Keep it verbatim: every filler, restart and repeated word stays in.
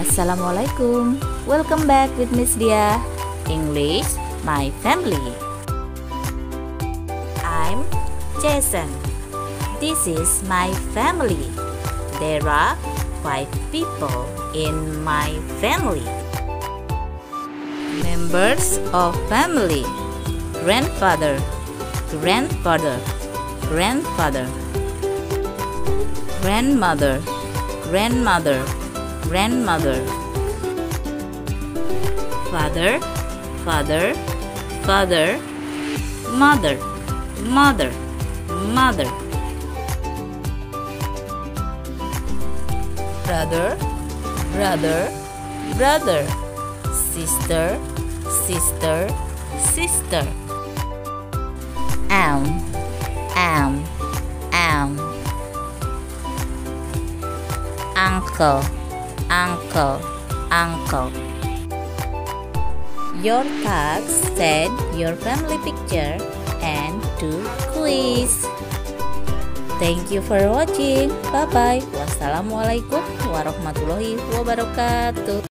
Assalamualaikum. Welcome back with Miss Dia. English, my family. I'm Jason. This is my family. There are five people in my family. Members of family: grandfather, grandfather, grandfather, grandmother, grandmother, grandmother, father, father, father, mother, mother, mother, brother, brother, brother, sister, sister, sister, aunt, aunt, aunt, uncle, uncle, uncle. Your task: set your family picture and do quiz. Thank you for watching. Bye bye. Wassalamualaikum warahmatullahi wabarakatuh.